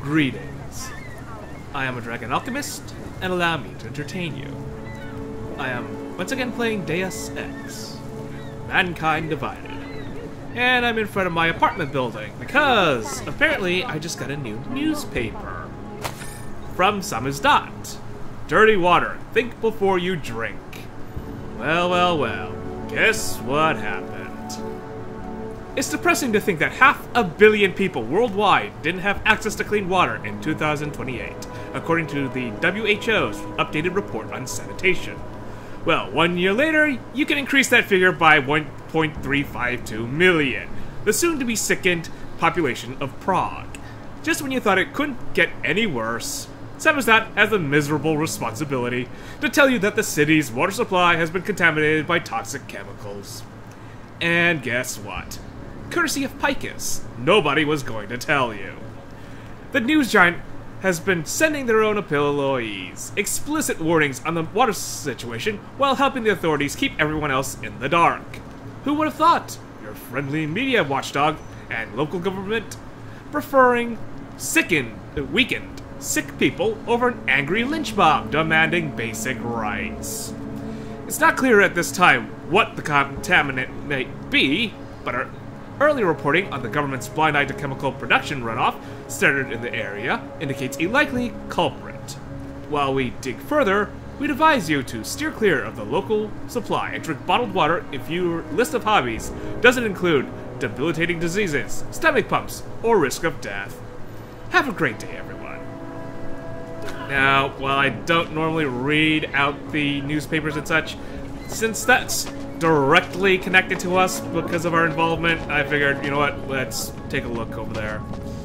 Greetings. I am a Dragon Alchemist, and allow me to entertain you. I am once again playing Deus Ex, Mankind Divided. And I'm in front of my apartment building, because apparently I just got a new newspaper. From Samizdat. Dirty water, think before you drink. Well, well, well, guess what happened? It's depressing to think that 500 million people worldwide didn't have access to clean water in 2028, according to the WHO's updated report on sanitation. Well, 1 year later, you can increase that figure by 1.352 million, the soon-to-be sickened population of Prague. Just when you thought it couldn't get any worse, Samizdat has the miserable responsibility to tell you that the city's water supply has been contaminated by toxic chemicals. And guess what? Courtesy of Picus, nobody was going to tell you. The news giant has been sending their own employees explicit warnings on the water situation while helping the authorities keep everyone else in the dark. Who would have thought? Your friendly media watchdog and local government preferring weakened, sick people over an angry lynch mob demanding basic rights. It's not clear at this time what the contaminant may be, but early reporting on the government's blind eye to chemical production runoff started in the area indicates a likely culprit. While we dig further, we'd advise you to steer clear of the local supply and drink bottled water if your list of hobbies doesn't include debilitating diseases, stomach pumps, or risk of death. Have a great day, everyone. Now, while I don't normally read out the newspapers and such, since that's directly connected to us because of our involvement, I figured, you know what, let's take a look over there.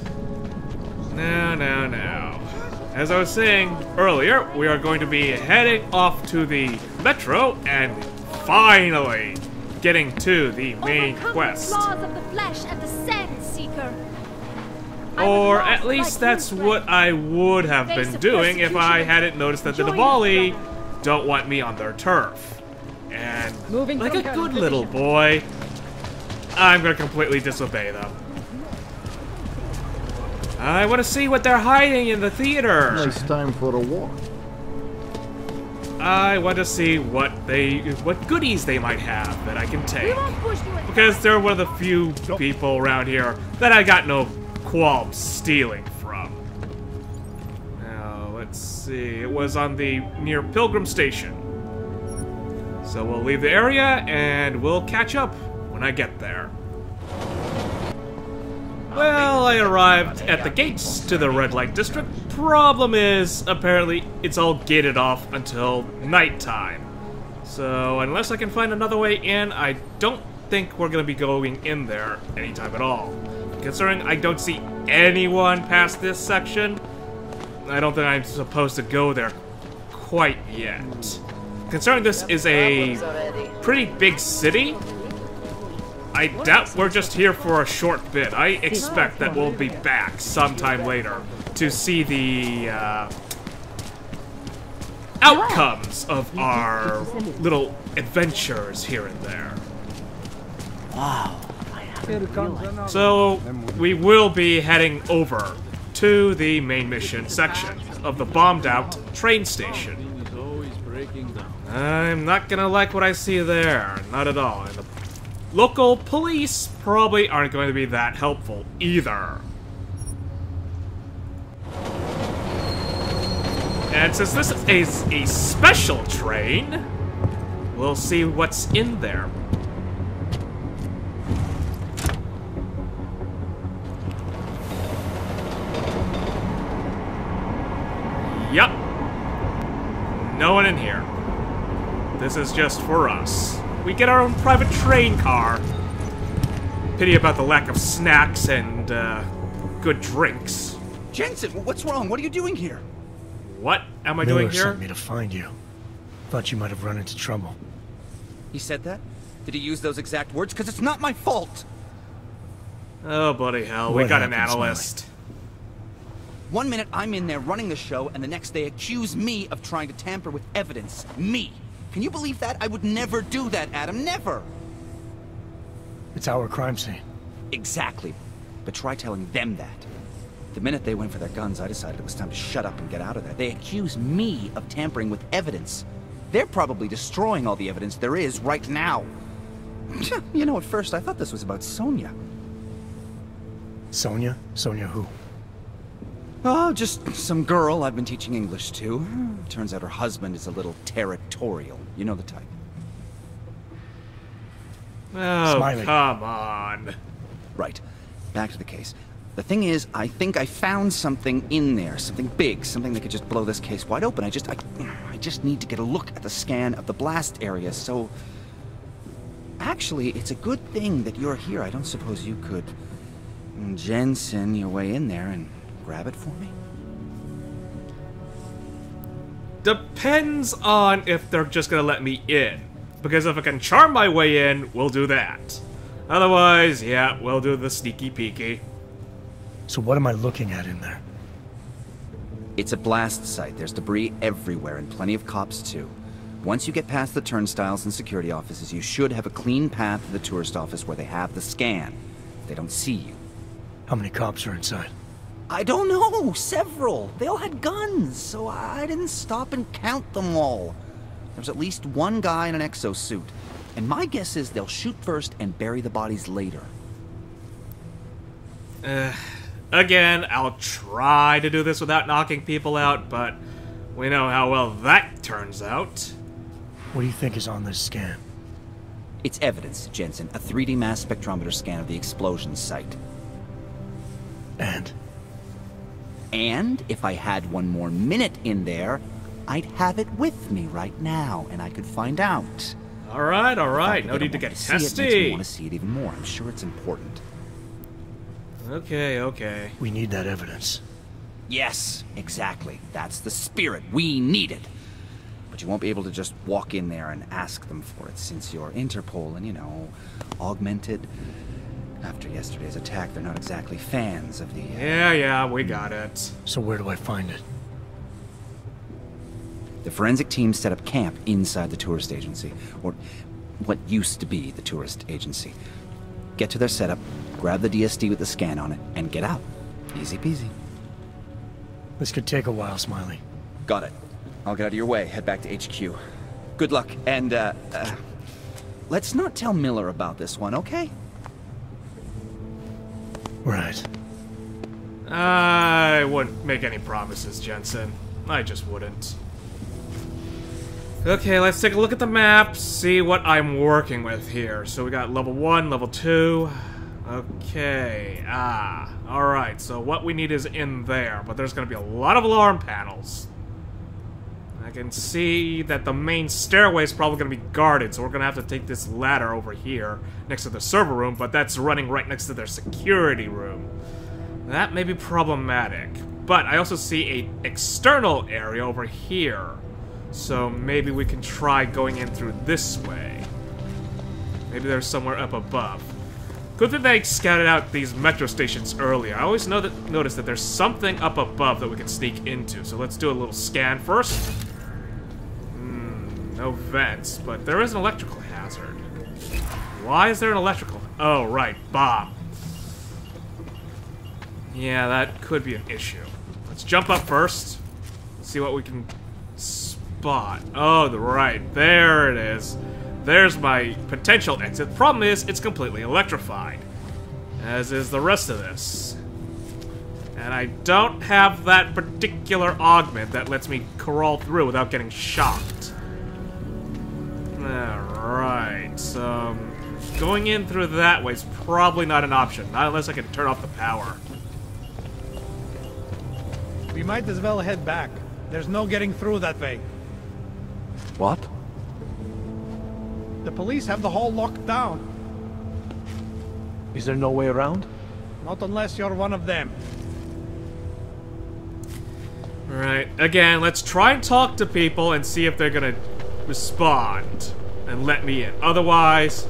Now. As I was saying earlier, we are going to be heading off to the metro and finally getting to the main quest. Laws of the flesh and the sand seeker. Or at least that's what I would have been doing if I hadn't noticed that the Diwali don't want me on their turf. And like a good little boy, I'm gonna completely disobey them. I want to see what they're hiding in the theater. Nice time for a walk. I want to see what goodies they might have that I can take. Because they're one of the few people around here that I got no qualms stealing from. Now, let's see. It was on the near Pilgrim Station. So we'll leave the area and we'll catch up when I get there. Well, I arrived at the gates to the red light district. Problem is, apparently, it's all gated off until nighttime. So, unless I can find another way in, I don't think we're going to be going in there anytime at all. Considering I don't see anyone past this section, I don't think I'm supposed to go there quite yet. Considering this is a pretty big city, I doubt we're just here for a short bit. I expect that we'll be back sometime later to see the outcomes of our little adventures here and there. Wow. So we will be heading over to the main mission section of the bombed out train station. I'm not gonna like what I see there, not at all. And the local police probably aren't going to be that helpful either. And since this is a special train, we'll see what's in there. Yup. No one in here. This is just for us. We get our own private train car. Pity about the lack of snacks and, good drinks. Jensen, what's wrong? What are you doing here? What am I doing here? Miller sent me to find you. Thought you might have run into trouble. He said that? Did he use those exact words? Because it's not my fault! Oh, bloody hell. We got an analyst. One minute I'm in there running the show, and the next they accuse me of trying to tamper with evidence. Me! Can you believe that? I would never do that, Adam. Never! It's our crime scene. Exactly. But try telling them that. The minute they went for their guns, I decided it was time to shut up and get out of there. They accuse me of tampering with evidence. They're probably destroying all the evidence there is right now. You know, at first I thought this was about Sonia. Sonia? Sonia who? Oh, just some girl I've been teaching English to. Turns out her husband is a little territorial. You know the type. Oh, Smiley. come on. Right. Back to the case. The thing is, I think I found something in there. Something big. Something that could just blow this case wide open. I just need to get a look at the scan of the blast area, so... Actually, it's a good thing that you're here. I don't suppose you could... Jensen your way in there and grab it for me? Depends on if they're just gonna let me in. Because if I can charm my way in, we'll do that. Otherwise, yeah, we'll do the sneaky peeky. So what am I looking at in there? It's a blast site. There's debris everywhere and plenty of cops too. Once you get past the turnstiles and security offices, you should have a clean path to the tourist office where they have the scan. They don't see you. How many cops are inside? I don't know. Several. They all had guns, so I didn't stop and count them all. There's at least one guy in an exosuit. And my guess is they'll shoot first and bury the bodies later. Again, I'll try to do this without knocking people out, but we know how well that turns out. What do you think is on this scan? It's evidence, Jensen. A 3D mass spectrometer scan of the explosion site. And? And if I had one more minute in there, I'd have it with me right now, and I could find out. Alright, alright. No need to get testy. It makes me want to see it even more. I'm sure it's important. Okay, okay. We need that evidence. Yes, exactly. That's the spirit. We need it. But you won't be able to just walk in there and ask them for it, since you're Interpol and, you know, augmented. After yesterday's attack, they're not exactly fans of the... Yeah, we got it. So where do I find it? The forensic team set up camp inside the tourist agency, or what used to be the tourist agency. Get to their setup, grab the DSD with the scan on it, and get out. Easy peasy. This could take a while, Smiley. Got it. I'll get out of your way, head back to HQ. Good luck, and, let's not tell Miller about this one, okay? Right. I wouldn't make any promises, Jensen. I just wouldn't. Okay, let's take a look at the map, see what I'm working with here. So we got level 1, level 2. Okay, alright, so what we need is in there, but there's gonna be a lot of alarm panels. I can see that the main stairway is probably gonna be guarded, so we're gonna have to take this ladder over here, next to the server room, but that's running right next to their security room. That may be problematic, but I also see an external area over here. So maybe we can try going in through this way. Maybe there's somewhere up above. Good thing they scouted out these metro stations earlier. I always notice that there's something up above that we can sneak into. So let's do a little scan first. No vents, but there is an electrical hazard. Why is there an electrical? Oh, right, bomb. Yeah, that could be an issue. Let's jump up first. See what we can spot. Oh, right, there it is. There's my potential exit. Problem is, it's completely electrified, as is the rest of this. And I don't have that particular augment that lets me crawl through without getting shocked. Alright, so going in through that way is probably not an option, not unless I can turn off the power. We might as well head back. There's no getting through that way. What? The police have the hall locked down. Is there no way around? Not unless you're one of them. Alright, again, let's try and talk to people and see if they're gonna respond and let me in. Otherwise...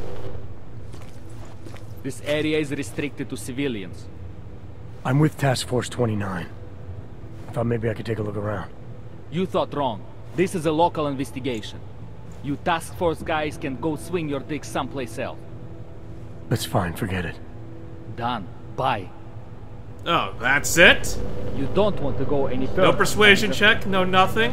This area is restricted to civilians. I'm with Task Force 29. I thought maybe I could take a look around. You thought wrong. This is a local investigation. You task force guys can go swing your dick someplace else. That's fine, forget it. Done. Bye. Oh, that's it? You don't want to go any further. No persuasion check, no nothing.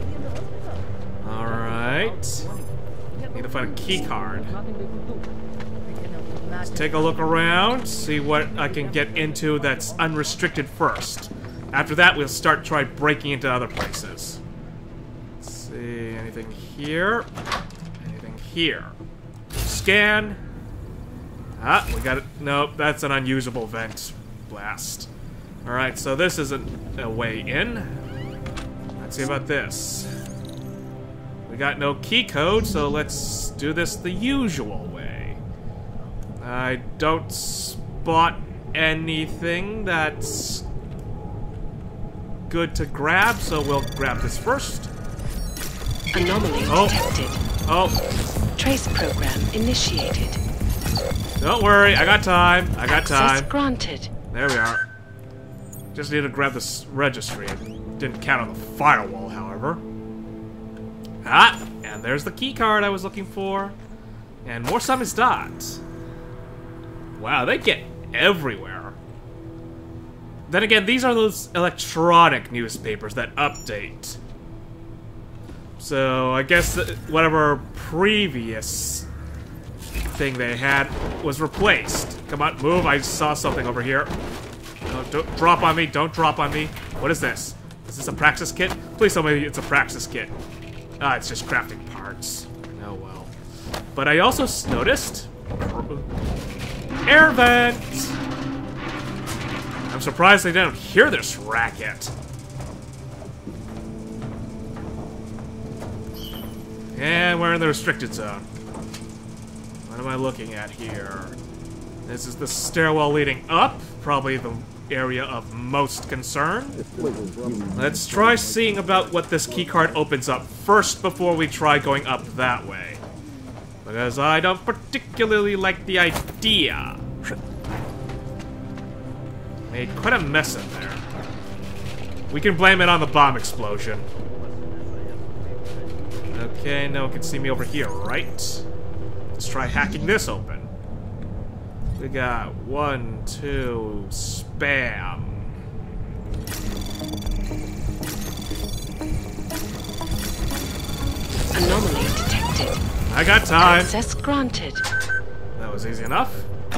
Alright. Need to find a key card. Let's take a look around, see what I can get into that's unrestricted first. After that, we'll try breaking into other places. Let's see, anything here? Anything here? Scan. Ah, we got it. Nope, that's an unusable vent blast. Alright, so this isn't a way in. Let's see about this. We got no key code, so let's do this the usual way. I don't spot anything that's good to grab, so we'll grab this first. Anomaly detected. Oh. Trace program initiated. Don't worry, I got time. I got time. Access granted. There we are. Just need to grab this registry. It didn't count on the firewall, however. Ah, and there's the key card I was looking for. And more summons dots. Wow, they get everywhere. Then again, these are those electronic newspapers that update. So I guess whatever previous thing they had was replaced. Come on, move. I saw something over here. No, don't drop on me. Don't drop on me. What is this? Is this a praxis kit? Please tell me it's a praxis kit. Ah, it's just crafting parts. Oh well. But I also noticed air vents. I'm surprised they didn't hear this racket. And we're in the restricted zone. What am I looking at here? This is the stairwell leading up, probably the area of most concern. Let's try seeing about what this keycard opens up first before we try going up that way. Because I don't particularly like the idea. Made quite a mess in there. We can blame it on the bomb explosion. Okay, no one can see me over here, right? Let's try hacking this open. We got 1, 2, spam. Anomaly detected. I got time. Access granted. That was easy enough.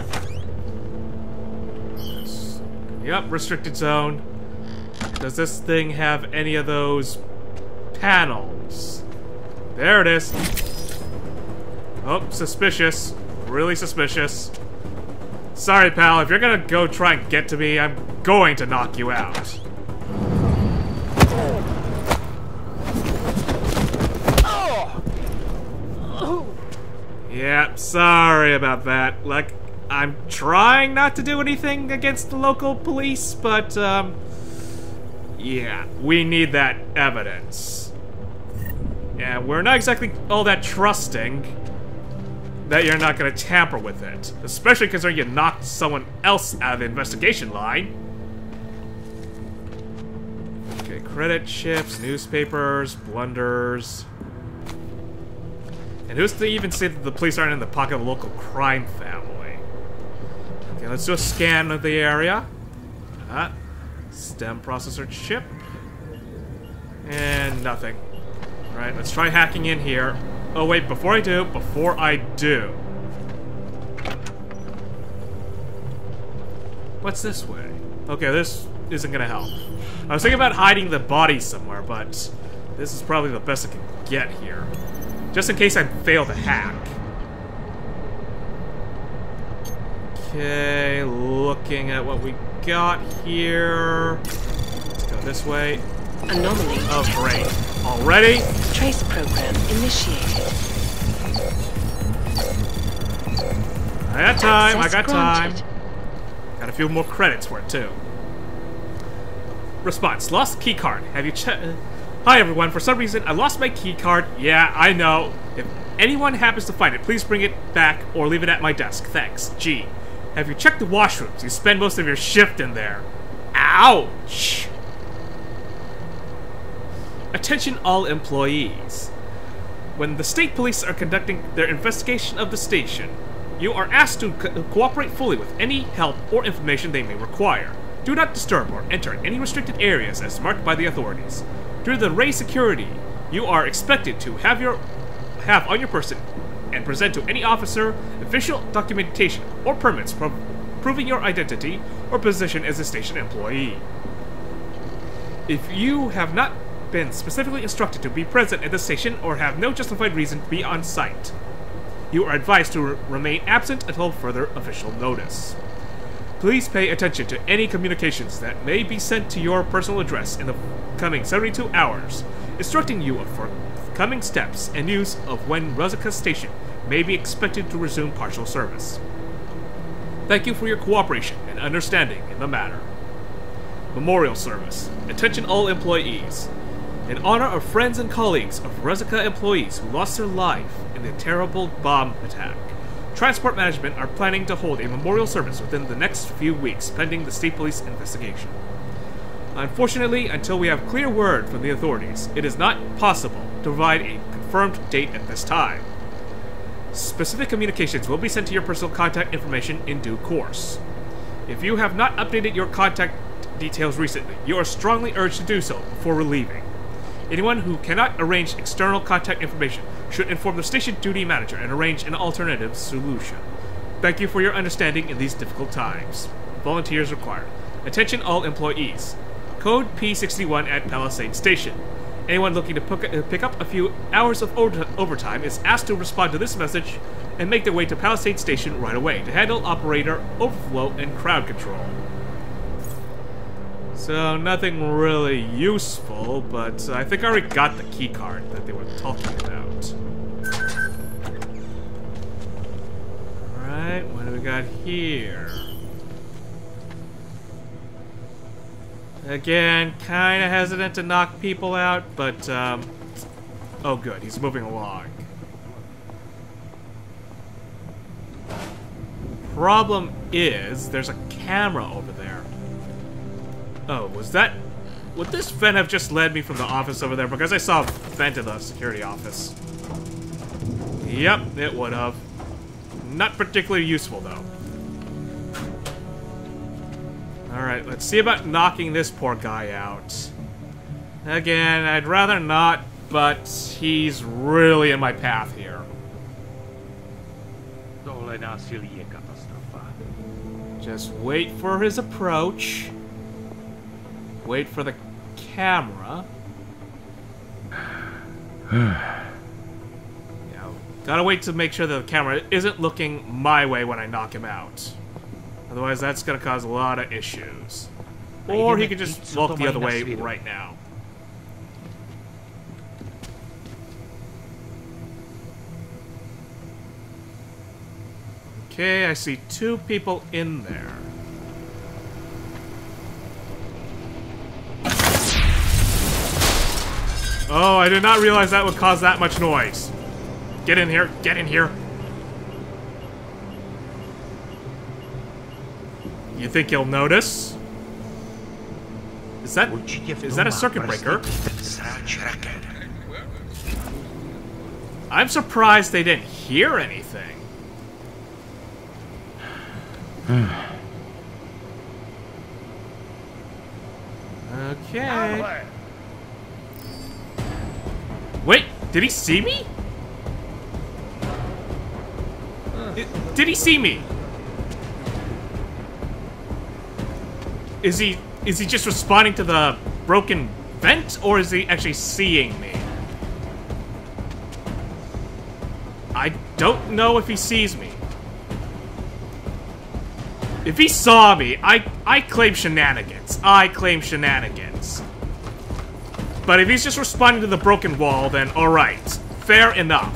Yep, restricted zone. Does this thing have any of those panels? There it is. Oh, suspicious. Really suspicious. Sorry, pal. If you're gonna go try and get to me, I'm going to knock you out. Yeah, sorry about that. Like, I'm trying not to do anything against the local police, but, yeah, we need that evidence. Yeah, we're not exactly all that trusting that you're not gonna tamper with it. Especially considering you knocked someone else out of the investigation line. Okay, credit chips, newspapers, blunders. And who's to even say that the police aren't in the pocket of a local crime family? Okay, let's do a scan of the area. STEM processor chip. And nothing. Alright, let's try hacking in here. Oh wait, before I do. What's this way? Okay, this isn't gonna help. I was thinking about hiding the body somewhere, but this is probably the best I can get here. Just in case I fail to hack. Okay, looking at what we got here. Let's go this way. Anomaly Oh, detected. great. Already? Trace program initiated. I got time, Access I got time. granted. Got a few more credits for it, too. Response. Lost key card. Have you checked? Hi, everyone. For some reason, I lost my key card. Yeah, I know. If anyone happens to find it, please bring it back or leave it at my desk. Thanks. G. Have you checked the washrooms? You spend most of your shift in there. Ouch! Attention all employees. When the state police are conducting their investigation of the station, you are asked to cooperate fully with any help or information they may require. Do not disturb or enter any restricted areas as marked by the authorities. Due to the race security, you are expected to have on your person and present to any officer official documentation or permits proving your identity or position as a station employee. If you have not been specifically instructed to be present at the station or have no justified reason to be on site, you are advised to remain absent until further official notice. Please pay attention to any communications that may be sent to your personal address in the coming 72 hours, instructing you of forthcoming steps and news of when Rosika Station may be expected to resume partial service. Thank you for your cooperation and understanding in the matter. Memorial Service. Attention all employees. In honor of friends and colleagues of Rosika employees who lost their life in the terrible bomb attack, Transport Management are planning to hold a memorial service within the next few weeks pending the state police investigation. Unfortunately, until we have clear word from the authorities, it is not possible to provide a confirmed date at this time. Specific communications will be sent to your personal contact information in due course. If you have not updated your contact details recently, you are strongly urged to do so before leaving. Anyone who cannot arrange external contact information should inform the station duty manager and arrange an alternative solution. Thank you for your understanding in these difficult times. Volunteers required. Attention all employees. Code P61 at Palisade Station. Anyone looking to pick up a few hours of overtime is asked to respond to this message and make their way to Palisade Station right away to handle operator overflow and crowd control. So, nothing really useful, but I think I already got the key card that they were talking about. Alright, what do we got here? Again, kinda hesitant to knock people out, but, oh good, he's moving along. Problem is, there's a camera over there. Oh, would this vent have just led me from the office over there? Because I saw a vent in the security office. Yep, it would have. Not particularly useful, though. Alright, let's see about knocking this poor guy out. Again, I'd rather not, but he's really in my path here. Just wait for his approach. Wait for the camera. Gotta wait to make sure that the camera isn't looking my way when I knock him out. Otherwise, that's gonna cause a lot of issues. Or he could just walk the other way right now. Okay, I see two people in there. Oh, I did not realize that would cause that much noise. Get in here, get in here. You think he'll notice? Is that a circuit breaker? I'm surprised they didn't hear anything. Okay. Wait, did he see me? Did he see me? Is he just responding to the broken vent, or is he actually seeing me? I don't know if he sees me. If he saw me, I claim shenanigans. I claim shenanigans. But if he's just responding to the broken wall, then alright. Fair enough.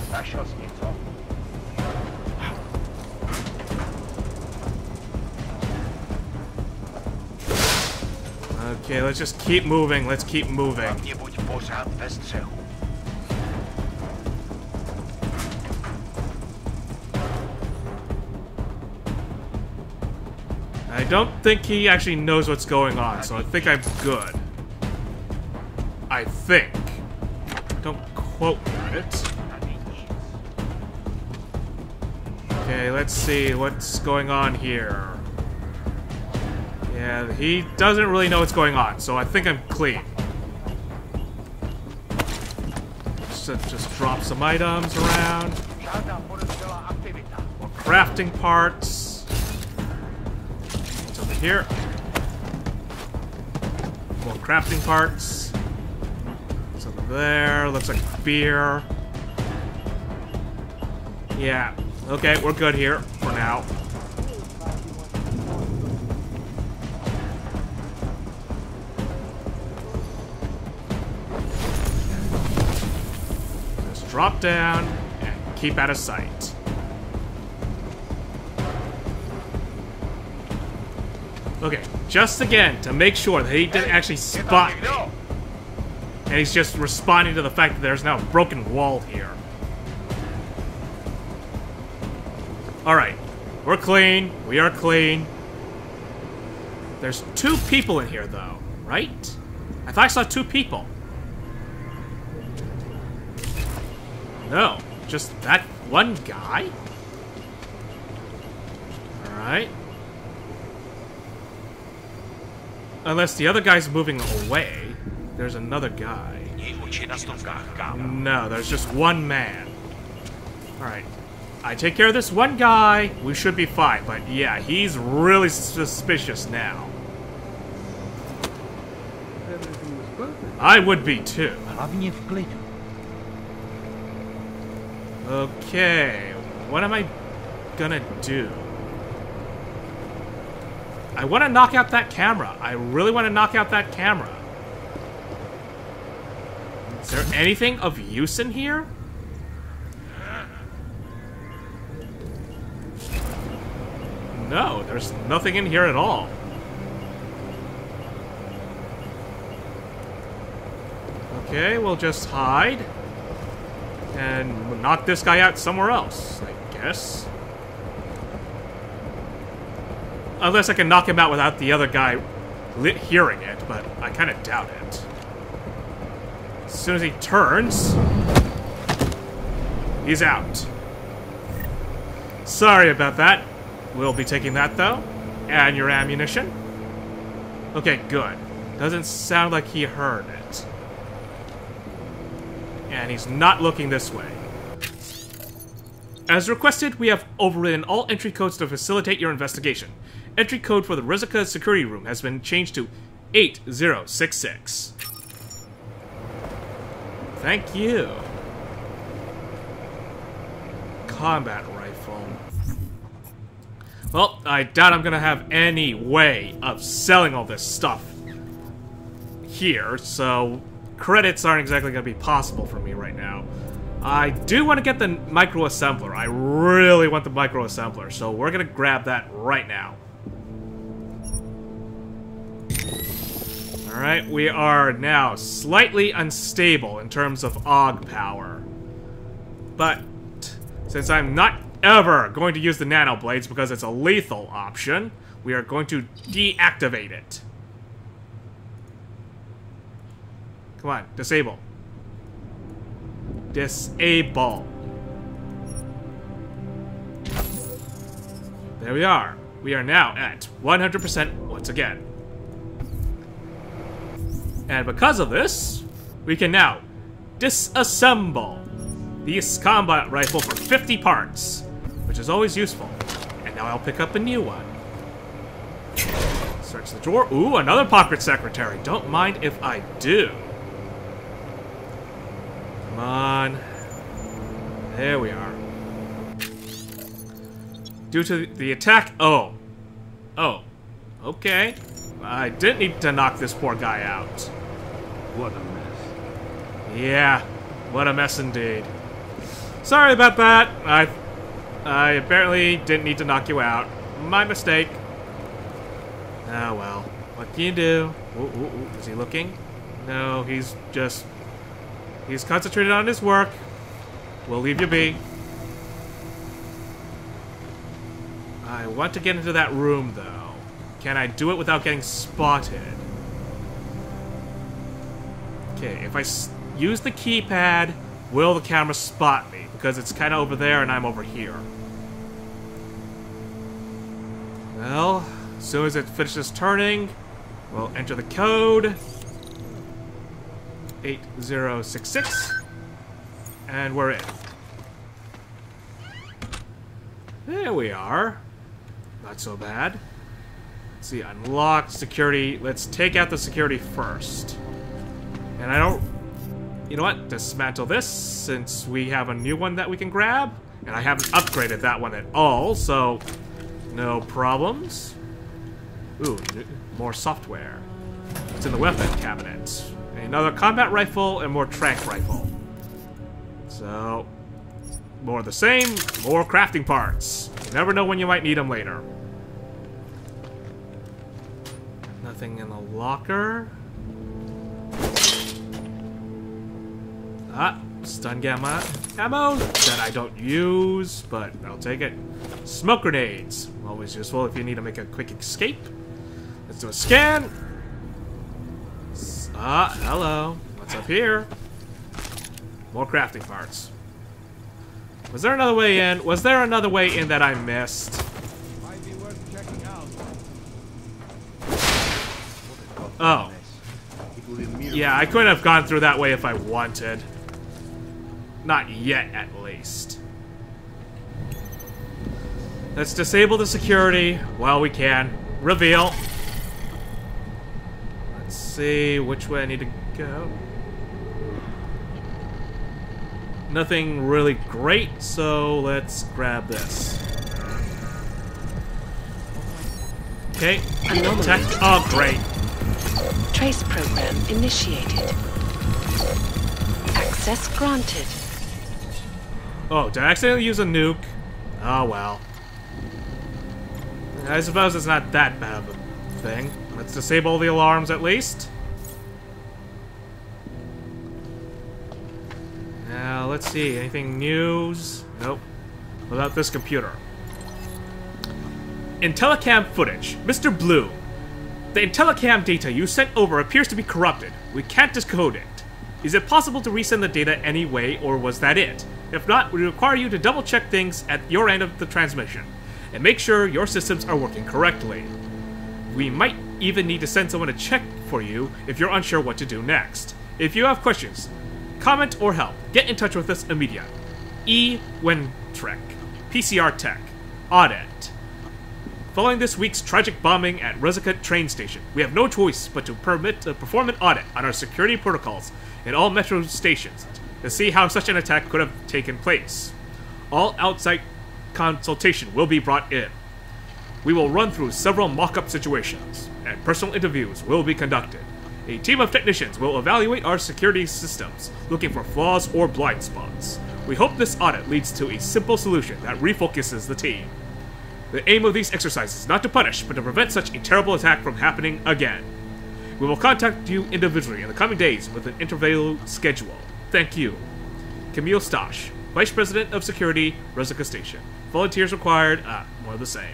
Okay, let's just keep moving. Let's keep moving. I don't think he actually knows what's going on, so I think I'm good. I think. Don't quote me on it. Okay, let's see what's going on here. Yeah, he doesn't really know what's going on, so I think I'm clean. So just drop some items around. More crafting parts. What's over here? More crafting parts. What's over there? Looks like beer. Yeah. Okay, we're good here for now. Just drop down and keep out of sight. Okay, just again to make sure that he didn't actually spot me. And he's just responding to the fact that there's now a broken wall here. Alright, we're clean. We are clean. There's 2 people in here, though, right? I thought I saw 2 people. No, just that one guy? Alright. Unless the other guy's moving away, there's another guy. No, there's just one man. Alright. I take care of this one guy, we should be fine. But yeah, he's really suspicious now. I would be too. Okay, what am I gonna do? I want to knock out that camera. I really want to knock out that camera. Is there anything of use in here? No, there's nothing in here at all. Okay, we'll just hide. And knock this guy out somewhere else, I guess. Unless I can knock him out without the other guy hearing it, but I kind of doubt it. As soon as he turns, he's out. Sorry about that. We'll be taking that, though. And your ammunition. Okay, good. Doesn't sound like he heard it. And he's not looking this way. As requested, we have overridden all entry codes to facilitate your investigation. Entry code for the Rizika security room has been changed to 8066. Thank you. Combat rifle. Well, I doubt I'm gonna have any way of selling all this stuff here, so credits aren't exactly gonna be possible for me right now. I do want to get the microassembler. I really want the microassembler, so we're gonna grab that right now. Alright, we are now slightly unstable in terms of AUG power. But since I'm not ever going to use the nano blades because it's a lethal option, we are going to deactivate it. Come on, disable. Disable. There we are. We are now at 100% once again. And because of this, we can now disassemble this combat rifle for 50 parts, which is always useful. And now I'll pick up a new one. Search the drawer. Ooh, another pocket secretary. Don't mind if I do. Come on. There we are. Due to the attack... Oh. Oh. Okay. I didn't need to knock this poor guy out. What a mess. Yeah. What a mess indeed. Sorry about that. I apparently didn't need to knock you out. My mistake. Oh well. What can you do? Ooh, ooh, ooh. Is he looking? No, he's just... He's concentrated on his work. We'll leave you be. I want to get into that room, though. Can I do it without getting spotted? Okay, if I use the keypad, will the camera spot me? Because it's kind of over there and I'm over here. Well, As soon as it finishes turning, we'll enter the code 8066, and we're in. There we are. Not so bad. Let's see, unlock security. Let's take out the security first. And I don't... You know what? Dismantle this, since we have a new one that we can grab. And I haven't upgraded that one at all, so... no problems. Ooh, more software. It's in the weapon cabinet. Another combat rifle and more tranq rifle. So... more of the same, more crafting parts. You never know when you might need them later. Nothing in the locker. Ah, stun gamma ammo that I don't use, but I'll take it. Smoke grenades, always useful if you need to make a quick escape. Let's do a scan. Ah, hello. What's up here? More crafting parts. Was there another way in? Was there another way in that I missed? Might be worth checking out. Oh. Yeah, I couldn't have gone through that way if I wanted. Not yet, at least. Let's disable the security while we can. Reveal. Let's see which way I need to go. Nothing really great, so let's grab this. Okay. Anomaly. Oh, great. Trace program initiated. Access granted. Oh, did I accidentally use a nuke? Oh, well. I suppose it's not that bad of a thing. Let's disable the alarms at least. Now, let's see. Anything news? Nope. What about this computer? Intellicam footage. Mr. Blue. The Intellicam data you sent over appears to be corrupted. We can't decode it. Is it possible to resend the data anyway, or was that it? If not, we require you to double-check things at your end of the transmission, and make sure your systems are working correctly. We might even need to send someone to check for you if you're unsure what to do next. If you have questions, comment, or help, get in touch with us immediately. E. Wentrek, PCR Tech, Audit. Following this week's tragic bombing at Rezikut train station, we have no choice but to perform an audit on our security protocols in all metro stations to see how such an attack could have taken place. All outside consultation will be brought in. We will run through several mock-up situations, and personal interviews will be conducted. A team of technicians will evaluate our security systems, looking for flaws or blind spots. We hope this audit leads to a simple solution that refocuses the team. The aim of these exercises is not to punish, but to prevent such a terrible attack from happening again. We will contact you individually in the coming days with an interval schedule. Thank you. Camille Stash, Vice President of Security, Rezikut Station. Volunteers required. More of the same.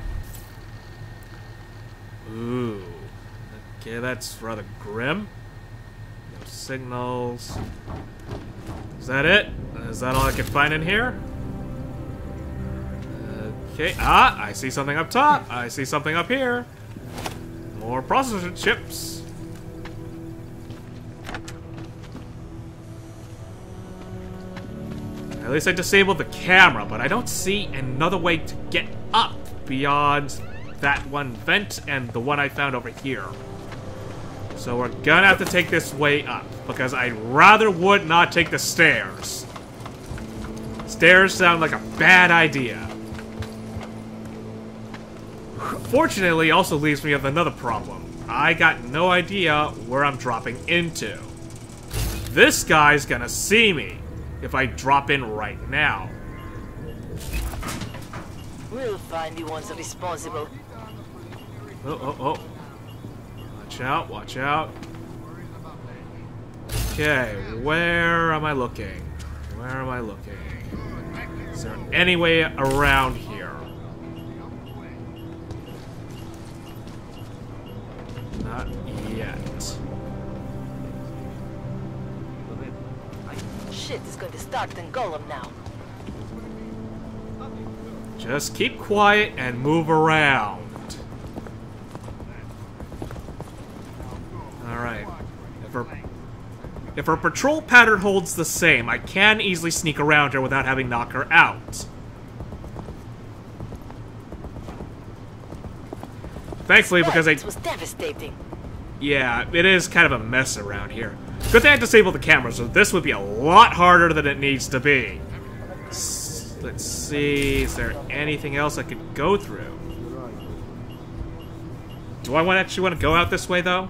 Ooh. Okay, that's rather grim. No signals. Is that it? Is that all I can find in here? Okay, I see something up top. I see something up here. More processor chips. At least I disabled the camera, but I don't see another way to get up beyond that one vent and the one I found over here. So we're gonna have to take this way up, because I rather would not take the stairs. Stairs sound like a bad idea. Fortunately, also leaves me with another problem. I got no idea where I'm dropping into. This guy's gonna see me if I drop in right now. We'll find the ones responsible. Oh. Watch out, watch out. Okay, where am I looking? Where am I looking? Is there any way around here? Not yet. Shit is going to start in Golem now. Just keep quiet and move around. If her patrol pattern holds the same, I can easily sneak around her without having knock her out. Thankfully, because It was devastating. Yeah, it is kind of a mess around here. Good thing I disabled the camera, so this would be a lot harder than it needs to be. Let's see, is there anything else I could go through? Do I actually want to go out this way, though?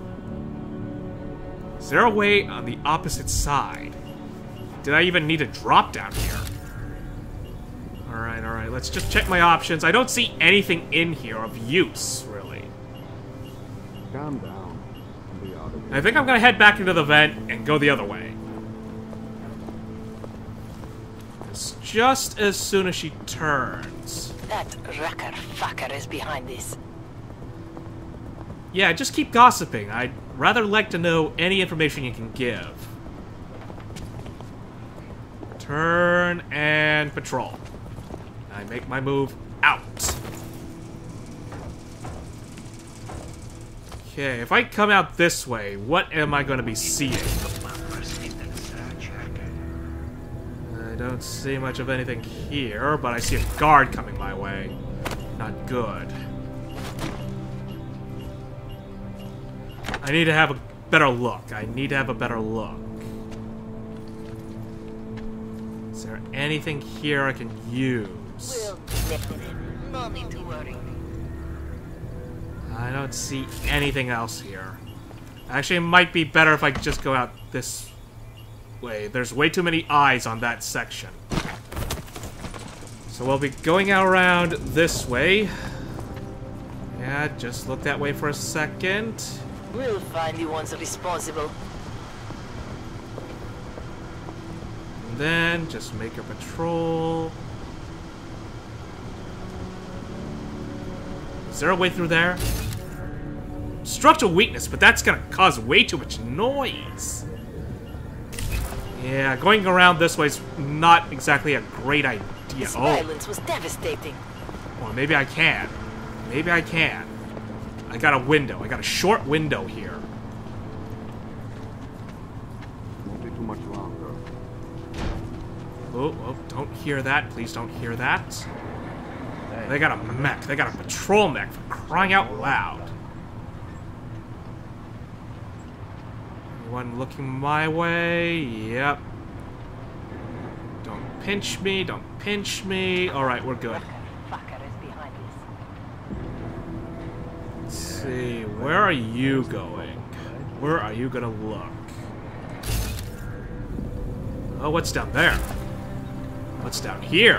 Is there a way on the opposite side? Did I even need to drop down here? Alright, let's just check my options. I don't see anything in here of use, really. Calm down. I think I'm gonna head back into the vent and go the other way. It's just as soon as she turns. That wrecker fucker is behind this. Yeah, just keep gossiping. I'd rather like to know any information you can give. Turn and patrol. I make my move out. Okay, if I come out this way, what am I going to be seeing? I don't see much of anything here, but I see a guard coming my way. Not good. I need to have a better look. Is there anything here I can use? We'll nip it. No need to worry. I don't see anything else here. Actually, it might be better if I just go out this way. There's way too many eyes on that section. So we'll be going out around this way. Yeah, just look that way for a second. We'll find the ones responsible. And then just make your patrol. Is there a way through there? Structural weakness, but that's gonna cause way too much noise. Yeah, going around this way is not exactly a great idea. This violence was devastating. Or maybe I can. Maybe I can. I got a window. I got a short window here. Won't be too much longer. Oh, don't hear that. Please don't hear that. They got a mech. They got a patrol mech, for crying out loud. Anyone looking my way? Yep. Don't pinch me. Don't pinch me. Alright, we're good. Fucker is behind this. Let's see. Where are you going? Where are you gonna look? Oh, what's down there? What's down here?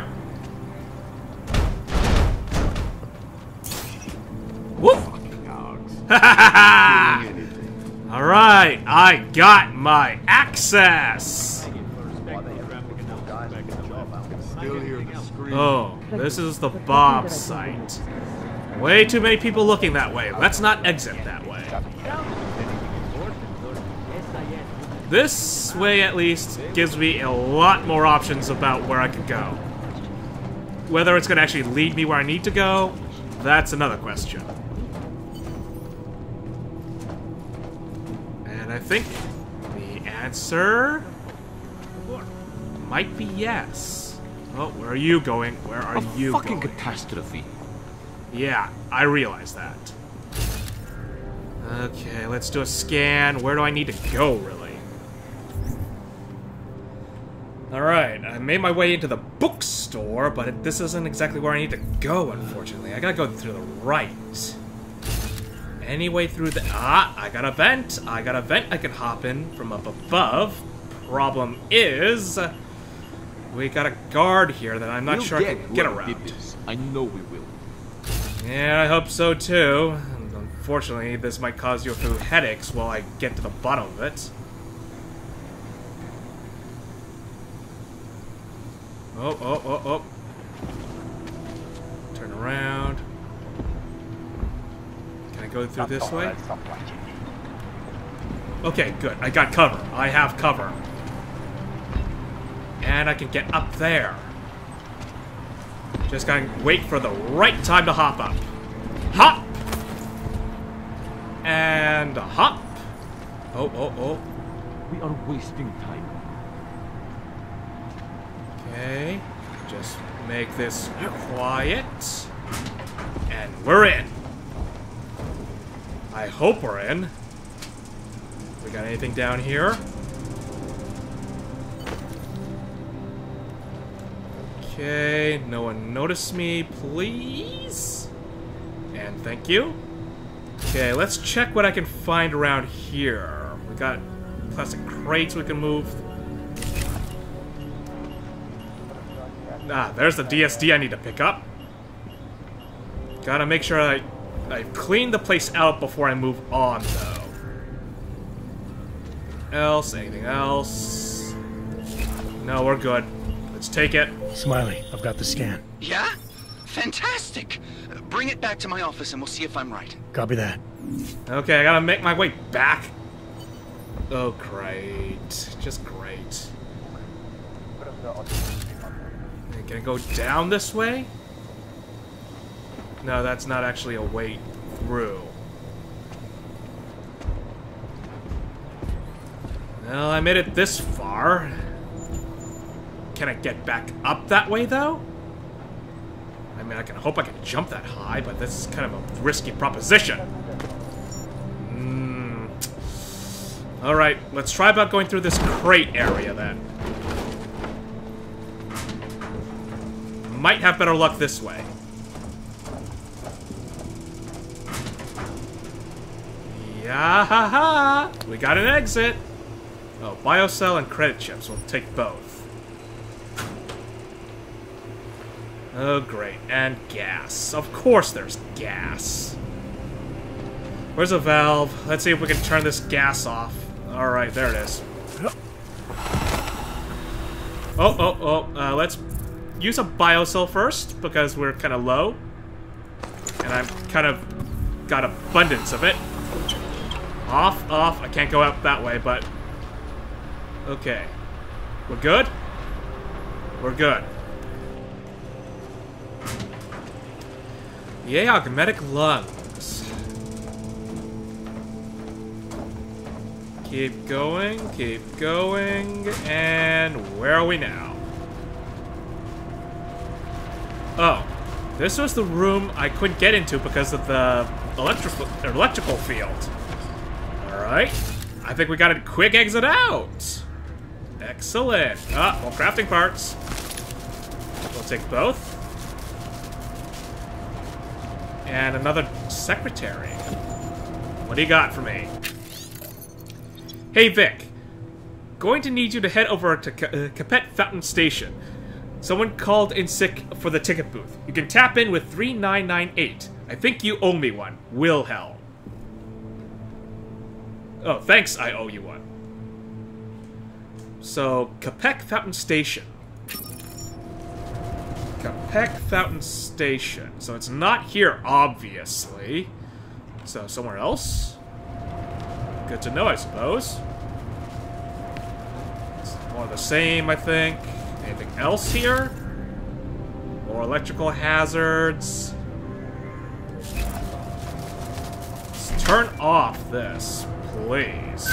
Whoop! Alright, I got my access! Oh, this is the bomb site. Way too many people looking that way. Let's not exit that way. This way, at least, gives me a lot more options about where I can go. Whether it's going to actually lead me where I need to go, that's another question. And I think the answer might be yes. Oh, where are you going? Where are you going? Fucking catastrophe. Yeah, I realize that. Okay, let's do a scan. Where do I need to go, really? Alright, I made my way into the bookstore, but this isn't exactly where I need to go, unfortunately. I gotta go through the right. Any way through the... Ah, I got a vent. I got a vent I can hop in from up above. Problem is... we got a guard here that I'm not sure I can get around. I know we will. Yeah, I hope so too. And unfortunately, this might cause you a few headaches while I get to the bottom of it. Oh. Turn around. Can I go through this way? Okay, good. I got cover. I have cover. And I can get up there. Just gotta wait for the right time to hop up. Hop! And hop! Oh, oh, oh. We are wasting time. Okay. Just make this quiet. And we're in. I hope we're in. We got anything down here? Okay, no one notice me, please. And thank you. Okay, let's check what I can find around here. We got plastic crates we can move. Ah, there's the DSD I need to pick up. Gotta make sure I clean the place out before I move on, though. Anything else? No, we're good. Let's take it. Smiley, I've got the scan. Yeah? Fantastic! Bring it back to my office and we'll see if I'm right. Copy that. Okay, I gotta make my way back. Oh, great. Just great. Can I go down this way? No, that's not actually a way through. Well, I made it this far. Can I get back up that way, though? I mean, I hope I can jump that high, but this is kind of a risky proposition. Alright, let's try about going through this crate area, then. Might have better luck this way. Yeah, ha ha! We got an exit! Oh, biocell and credit chips. We'll take both. Oh, great. And gas. Of course there's gas. Where's a valve? Let's see if we can turn this gas off. Alright, there it is. Let's use a biocell first, because we're kind of low. And I've kind of got abundance of it. Off, off. I can't go out that way, but... Okay. We're good? We're good. Yay, augmetic lungs. Keep going, and where are we now? Oh, this was the room I couldn't get into because of the electrical field. Alright, I think we got a quick exit out. Excellent. Ah, well, crafting parts. We'll take both. And another secretary. What do you got for me? Hey, Vic. Going to need you to head over to Capet Fountain Station. Someone called in sick for the ticket booth. You can tap in with 3998. I think you owe me one. Wilhelm. Oh, thanks, I owe you one. So, Capet Fountain Station. Capet Fountain Station. So it's not here, obviously. So, somewhere else? Good to know, I suppose. It's more of the same, I think. Anything else here? More electrical hazards. Let's turn off this, please.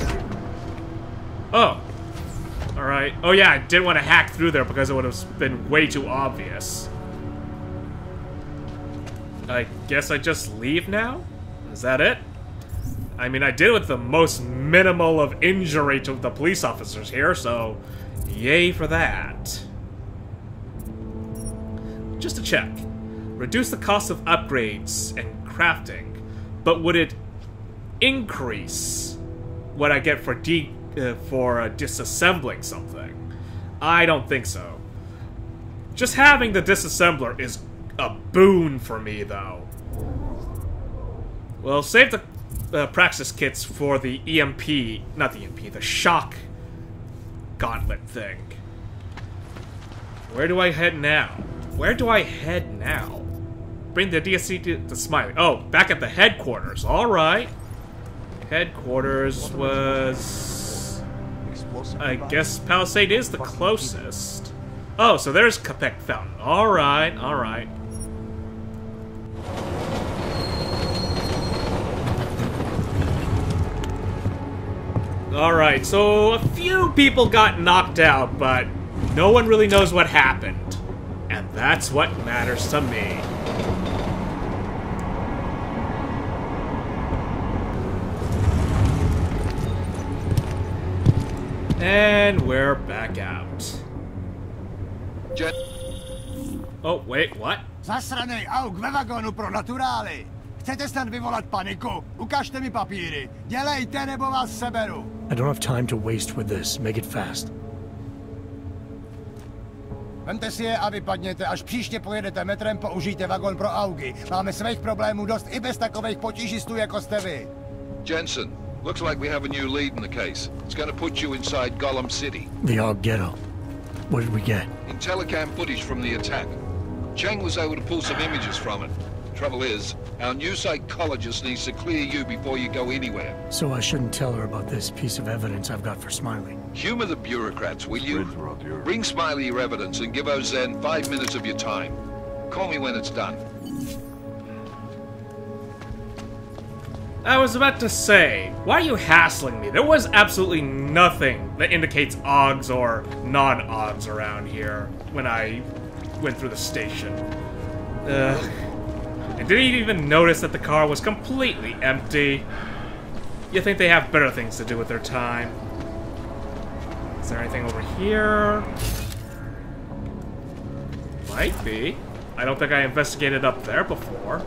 Oh. Alright. Oh yeah, I didn't want to hack through there because it would have been way too obvious. I guess I just leave now? Is that it? I mean, I did it with the most minimal of injury to the police officers here, so yay for that. Just to check. Reduce the cost of upgrades and crafting, but would it increase what I get for disassembling something? I don't think so. Just having the disassembler is a boon for me, though. Well, save the Praxis kits for the EMP, not the EMP, the shock gauntlet thing. Where do I head now? Where do I head now? Bring the DSC to Smiley. Oh, back at the headquarters. Alright. Headquarters was... I guess Palisade is the closest. Oh, so there's Capet Fountain. Alright, alright. Alright, so a few people got knocked out, but no one really knows what happened. And that's what matters to me. And we're back out. Oh, wait, what? Zasranej auk ve vagonu pro naturály. Chcete snad vyvolat paniku? Ukažte mi papíry. Dělejte, nebo vás seberu. I don't have time to waste with this. Make it fast. Vemte si je a vypadněte. Až příště pojedete metrem, použijte vagon pro augy. Máme svých problémů dost i bez takových potížistů, jako jste vy. Jensen, looks like we have a new lead in the case. It's going to put you inside Gollum City. The AUG ghetto. What did we get? Telecam footage from the attack. Cheng was able to pull some images from it. Trouble is, our new psychologist needs to clear you before you go anywhere. So I shouldn't tell her about this piece of evidence I've got for Smiley. Humor the bureaucrats, will you? Bring Smiley your evidence and give Ozen 5 minutes of your time. Call me when it's done. I was about to say, why are you hassling me? There was absolutely nothing that indicates AUGs or non-AUGs around here when I went through the station. I didn't even notice that the car was completely empty. You think they have better things to do with their time. Is there anything over here? Might be. I don't think I investigated up there before.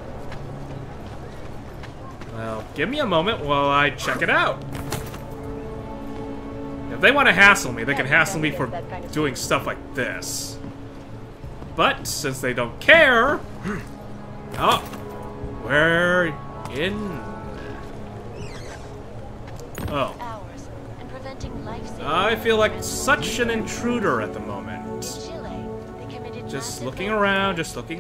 Well, give me a moment while I check it out. If they want to hassle me, they can hassle me for doing stuff like this. But since they don't care... Oh, we're in... Oh. I feel like such an intruder at the moment. Just looking around,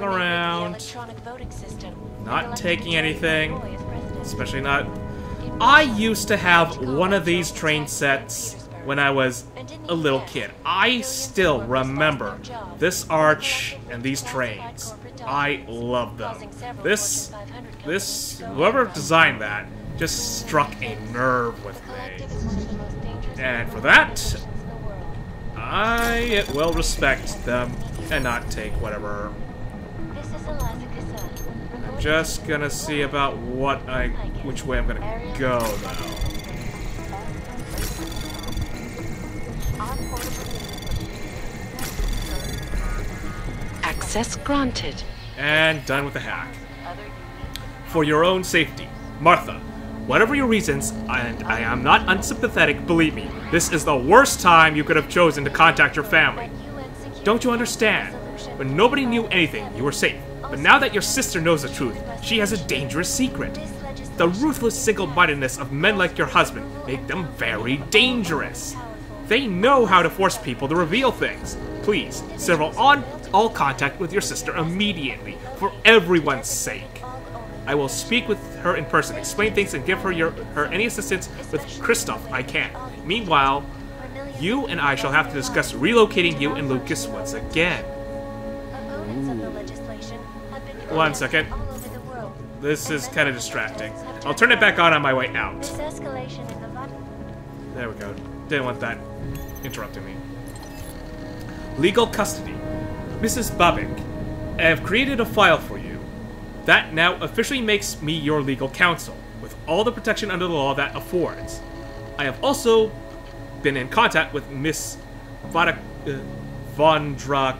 not taking anything. Especially not... I used to have one of these train sets when I was a little kid. I still remember this arch and these trains. I love them. Whoever designed that just struck a nerve with me. And for that, I will respect them and not take whatever. I'm just gonna see about which way I'm gonna go, though. Access granted. And done with the hack. For your own safety, Martha, whatever your reasons, and I am not unsympathetic, believe me, this is the worst time you could have chosen to contact your family. Don't you understand? When nobody knew anything, you were safe. But now that your sister knows the truth, she has a dangerous secret. The ruthless single-mindedness of men like your husband make them very dangerous. They know how to force people to reveal things. Please, sever all contact with your sister immediately, for everyone's sake. I will speak with her in person, explain things, and give her any assistance with Christoph I can. Meanwhile, you and I shall have to discuss relocating you and Lucas once again. One second. This is kind of distracting. I'll turn it back on my way out. There we go. Didn't want that interrupting me. Legal custody. Mrs. Babik, I have created a file for you. That now officially makes me your legal counsel, with all the protection under the law that affords. I have also been in contact with Miss Vondrakova,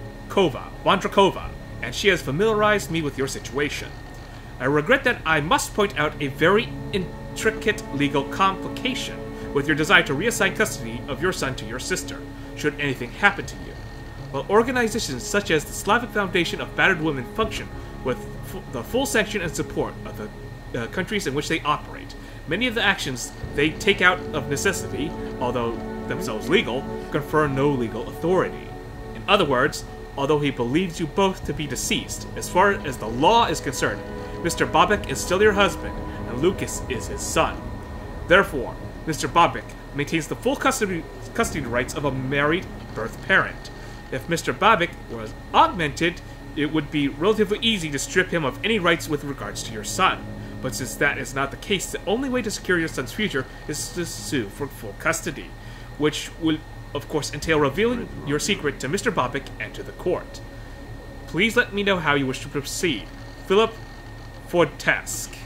and she has familiarized me with your situation. I regret that I must point out a very intricate legal complication with your desire to reassign custody of your son to your sister, should anything happen to you. While organizations such as the Slavic Foundation of Battered Women function with the full sanction and support of the countries in which they operate, many of the actions they take out of necessity, although themselves legal, confer no legal authority. In other words, although he believes you both to be deceased, as far as the law is concerned, Mr. Babik is still your husband, and Lucas is his son. Therefore, Mr. Babik maintains the full custody rights of a married birth parent. If Mr. Babik was augmented, it would be relatively easy to strip him of any rights with regards to your son. But since that is not the case, the only way to secure your son's future is to sue for full custody, which will, of course, entail revealing your secret to Mr. Bobbick and to the court. Please let me know how you wish to proceed. Philip Fortesk.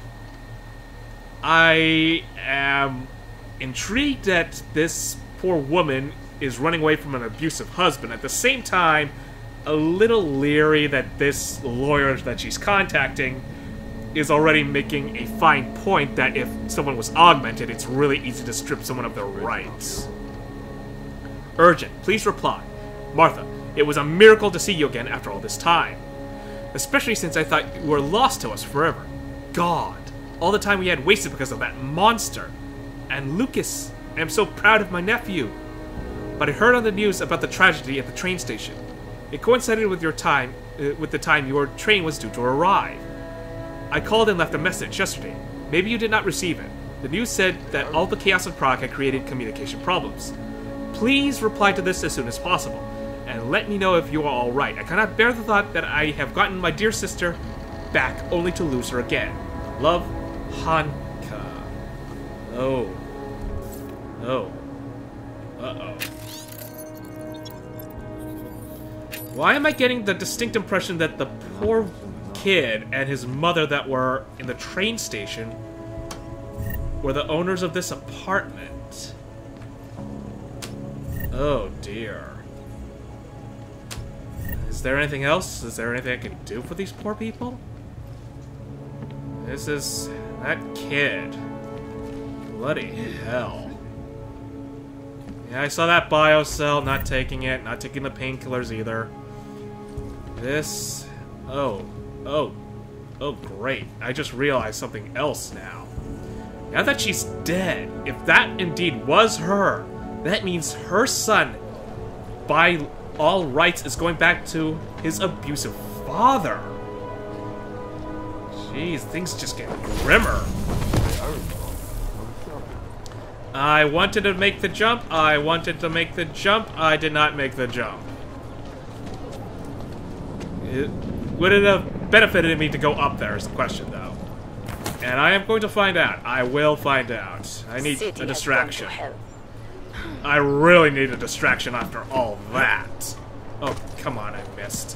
I am intrigued that this poor woman is running away from an abusive husband. At the same time, a little leery that this lawyer that she's contacting is already making a fine point that if someone was augmented, it's really easy to strip someone of their rights. Urgent. Please reply. Martha, it was a miracle to see you again after all this time. Especially since I thought you were lost to us forever. God, all the time we had wasted because of that monster. And Lucas, I am so proud of my nephew. But I heard on the news about the tragedy at the train station. It coincided with the time your train was due to arrive. I called and left a message yesterday. Maybe you did not receive it. The news said that all the chaos in Prague had created communication problems. Please reply to this as soon as possible, and let me know if you are alright. I cannot bear the thought that I have gotten my dear sister back only to lose her again. Love, Hanka. Oh. Oh. Uh-oh. Why am I getting the distinct impression that the poor kid and his mother that were in the train station were the owners of this apartment? Oh dear. Is there anything else? Is there anything I can do for these poor people? This is... that kid. Bloody hell. Yeah, I saw that bio cell, not taking it, not taking the painkillers either. This... oh, great. I just realized something else now. Now that she's dead, if that indeed was her, that means her son, by all rights, is going back to his abusive father. Jeez, things just get grimmer. I wanted to make the jump. I wanted to make the jump. I did not make the jump. Would it have benefited me to go up there is the question, though. And I am going to find out. I will find out. I need a distraction. I really need a distraction after all that. Oh, come on, I missed.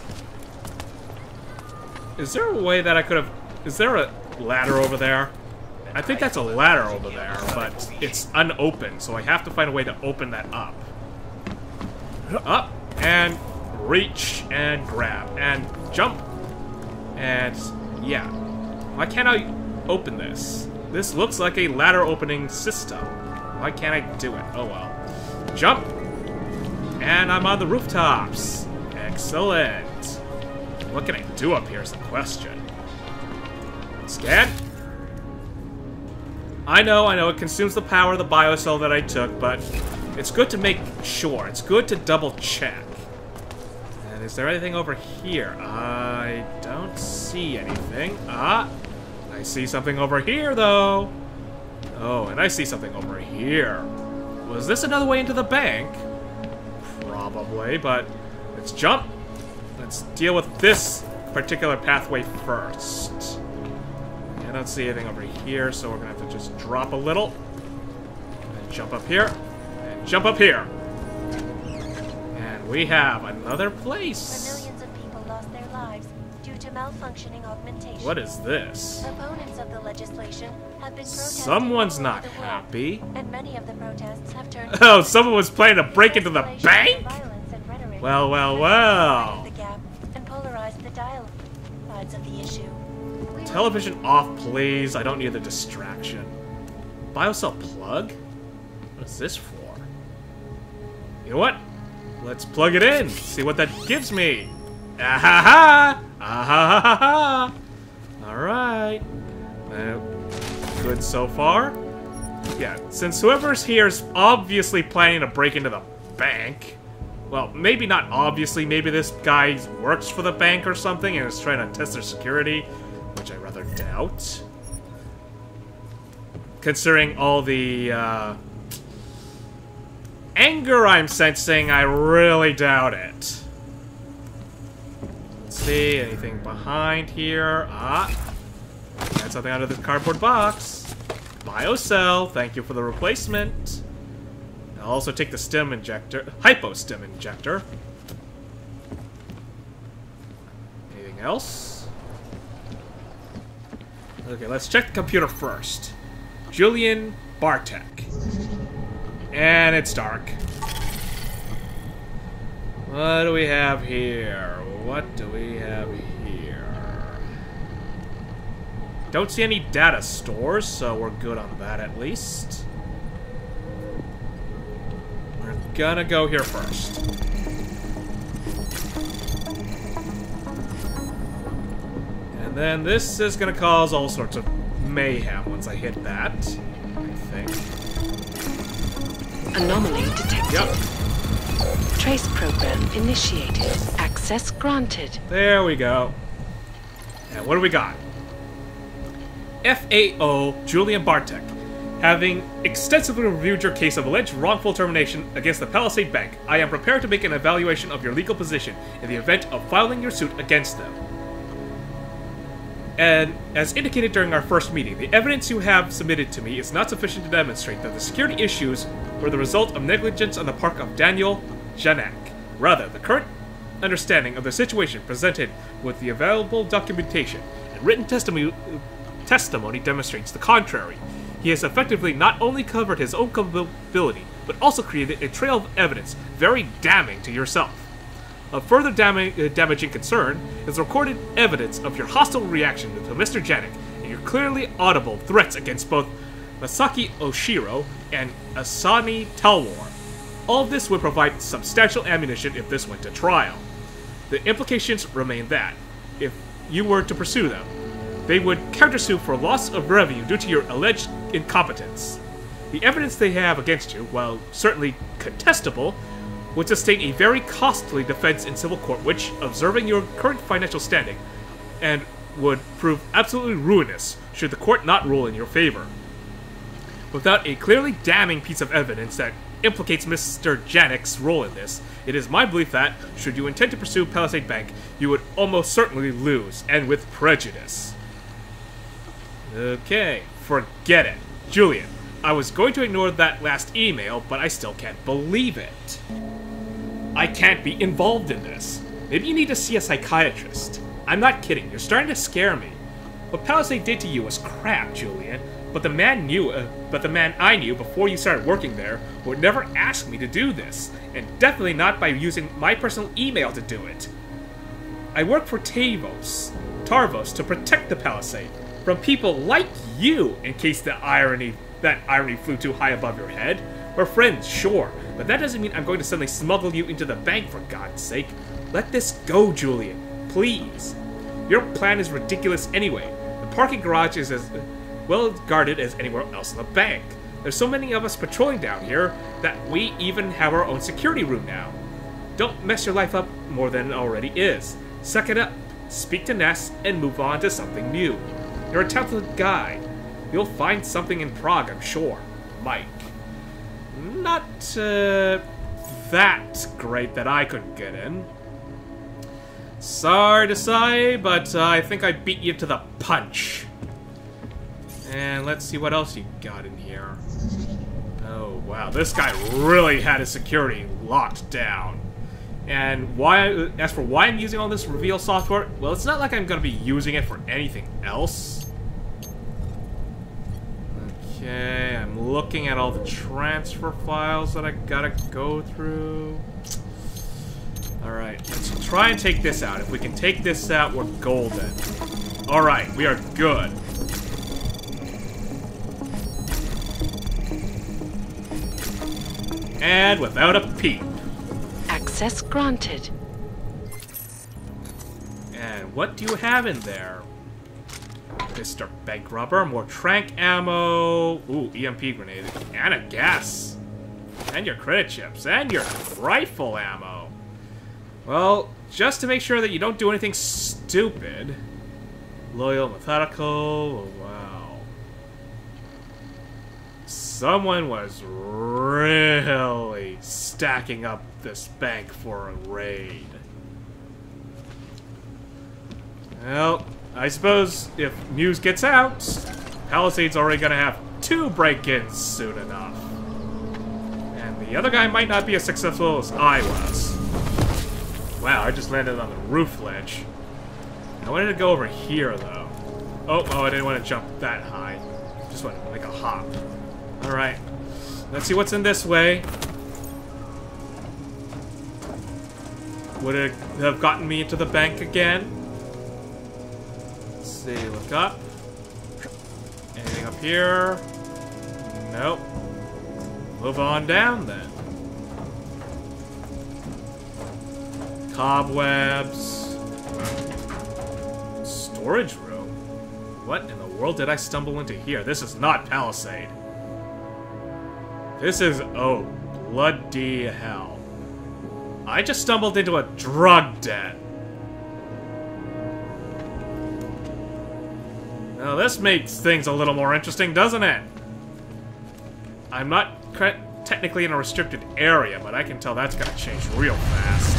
Is there a way that I could have... is there a ladder over there? I think that's a ladder over there, but it's unopened, so I have to find a way to open that up. Up, and reach, and grab, and jump. And, yeah. Why can't I open this? This looks like a ladder opening system. Why can't I do it? Oh well. Jump! And I'm on the rooftops. Excellent. What can I do up here is the question. Scan. I know, it consumes the power of the biocell that I took, but it's good to make sure. It's good to double check. And is there anything over here? I don't see anything. Ah, I see something over here, though. Oh, and I see something over here. Was this another way into the bank? Probably, but let's jump. Let's deal with this particular pathway first. I don't see anything over here, so we're gonna have to just drop a little. And jump up here. And jump up here. And we have another place. Millions of people lost their lives due to malfunctioning augmentation. What is this? Opponents of the legislation have been protesting. Someone's not happy. And many of the protests have turned. Oh, someone was planning to break into the bank? Well, well, well. The gap and polarize the dialogue sides of the issue. Television off, please. I don't need the distraction. Biocell plug? What is this for? You know what? Let's plug it in. See what that gives me. Ah-ha-ha! Ah-ha-ha-ha-ha! Alright. Good so far. Yeah, since whoever's here is obviously planning to break into the bank. Well, maybe not obviously. Maybe this guy works for the bank or something and is trying to test their security. Which I rather doubt. Considering all the anger I'm sensing, I really doubt it. Let's see, anything behind here? Ah. find something out of this cardboard box. Biocell, thank you for the replacement. I'll also take the stim injector, hypo stim injector. Anything else? Okay, let's check the computer first. Julian Bartek. And it's dark. What do we have here? What do we have here? Don't see any data stores, so we're good on that at least. We're gonna go here first. And then this is gonna cause all sorts of mayhem once I hit that, I think. Anomaly detected. Yep. Trace program initiated. Access granted. There we go. And what do we got? FAO Julian Bartek. Having extensively reviewed your case of alleged wrongful termination against the Palisade Bank, I am prepared to make an evaluation of your legal position in the event of filing your suit against them. And as indicated during our first meeting, the evidence you have submitted to me is not sufficient to demonstrate that the security issues were the result of negligence on the part of Daniel Janak. Rather, the current understanding of the situation presented with the available documentation and written testimony demonstrates the contrary. He has effectively not only covered his own culpability, but also created a trail of evidence very damning to yourself. Of further damaging concern is recorded evidence of your hostile reaction to Mr. Janik and your clearly audible threats against both Masaki Oshiro and Asani Talwar. All of this would provide substantial ammunition if this went to trial. The implications remain that, if you were to pursue them, they would countersue for loss of revenue due to your alleged incompetence. The evidence they have against you, while certainly contestable, would sustain a very costly defense in civil court which, observing your current financial standing, and would prove absolutely ruinous should the court not rule in your favor. Without a clearly damning piece of evidence that implicates Mr. Janik's role in this, it is my belief that, should you intend to pursue Palisade Bank, you would almost certainly lose, and with prejudice. Okay, forget it. Julian, I was going to ignore that last email, but I still can't believe it. I can't be involved in this. Maybe you need to see a psychiatrist. I'm not kidding, you're starting to scare me. What Palisade did to you was crap, Julian, but the man I knew before you started working there would never ask me to do this, and definitely not by using my personal email to do it. I work for Tarvos to protect the Palisade from people like you, in case that irony flew too high above your head. We're friends, sure, but that doesn't mean I'm going to suddenly smuggle you into the bank, for God's sake. Let this go, Julian. Please. Your plan is ridiculous anyway. The parking garage is as well guarded as anywhere else in the bank. There's so many of us patrolling down here that we even have our own security room now. Don't mess your life up more than it already is. Suck it up, speak to Ness, and move on to something new. You're a talented guy. You'll find something in Prague, I'm sure. Mike. Not, that great that I couldn't get in. Sorry to say, but I think I beat you to the punch. And let's see what else you got in here. Oh, wow. This guy really had his security locked down. And as for why I'm using all this reveal software, well, it's not like I'm going to be using it for anything else. Okay, I'm looking at all the transfer files that I gotta go through. Alright, let's try and take this out. If we can take this out, we're golden. Alright, we are good. And without a peep. Access granted. And what do you have in there? Mr. Bank Robber, more trank ammo, ooh, EMP grenade, and a gas. And your credit chips, and your rifle ammo. Well, just to make sure that you don't do anything stupid. Loyal, methodical, oh, wow. Someone was really stacking up this bank for a raid. Well, I suppose if news gets out, Palisade's already gonna have 2 break-ins soon enough. And the other guy might not be as successful as I was. Wow, I just landed on the roof ledge. I wanted to go over here, though. Oh, I didn't want to jump that high. Just wanted to make a hop. Alright. Let's see what's in this way. Would it have gotten me into the bank again? Let's see, look up. Anything up here? Nope. Move on down then. Cobwebs. Storage room? What in the world did I stumble into here? This is not Palisade. This is, oh, bloody hell. I just stumbled into a drug den. Now this makes things a little more interesting, doesn't it? I'm not technically in a restricted area, but I can tell that's gonna change real fast.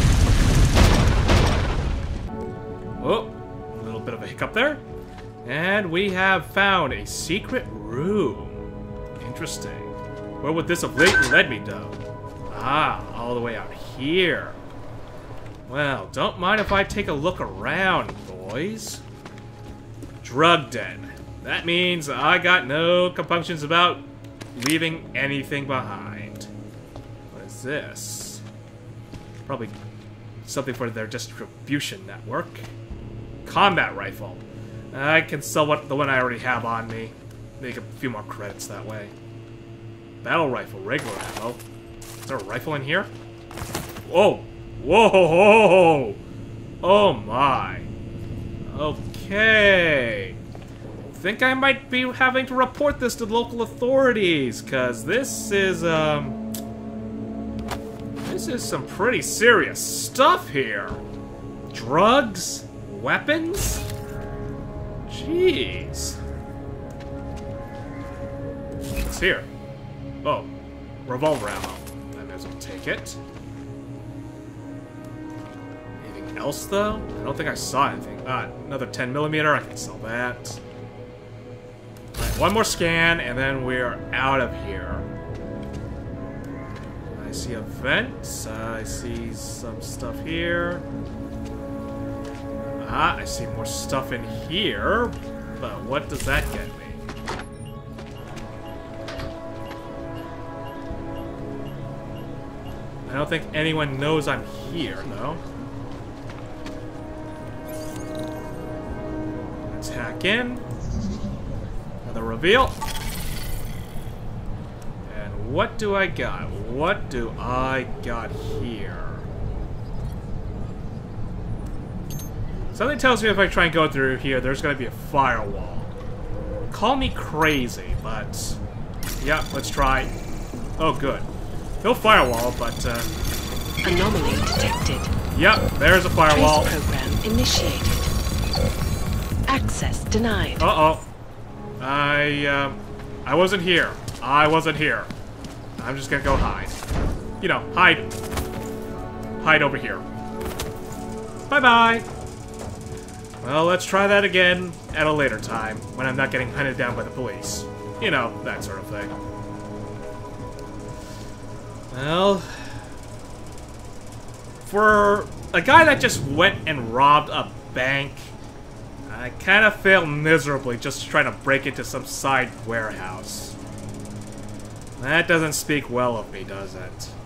Oh, a little bit of a hiccup there. And we have found a secret room. Interesting. Where would this have led me, though? Ah, all the way out here. Well, don't mind if I take a look around, boys. Drug den. That means I got no compunctions about leaving anything behind. What is this? Probably something for their distribution network. Combat rifle. I can sell the one I already have on me. Make a few more credits that way. Battle rifle, regular ammo. Is there a rifle in here? Whoa! Whoa! Oh my. Okay. Think I might be having to report this to local authorities, cause this is some pretty serious stuff here. Drugs? Weapons? Jeez. What's here? Oh, revolver ammo. I may as well take it. Anything else, though? I don't think I saw anything. Ah, another 10mm. I can sell that. Alright, one more scan, and then we're out of here. I see a vent. I see some stuff here. Ah, I see more stuff in here. But what does that get me? I don't think anyone knows I'm here, though. Let's hack in. Another reveal. And what do I got? What do I got here? Something tells me if I try and go through here, there's going to be a firewall. Call me crazy, but... yeah, let's try. Oh, good. No firewall, but, Anomaly detected. Yep, there's a firewall. Trace program initiated. Access denied. Uh-oh. I wasn't here. I wasn't here. I'm just gonna go hide. You know, hide. Hide over here. Bye-bye. Well, let's try that again at a later time, when I'm not getting hunted down by the police. You know, that sort of thing. Well, for a guy that just went and robbed a bank, I kind of failed miserably just trying to break into some side warehouse. That doesn't speak well of me, does it?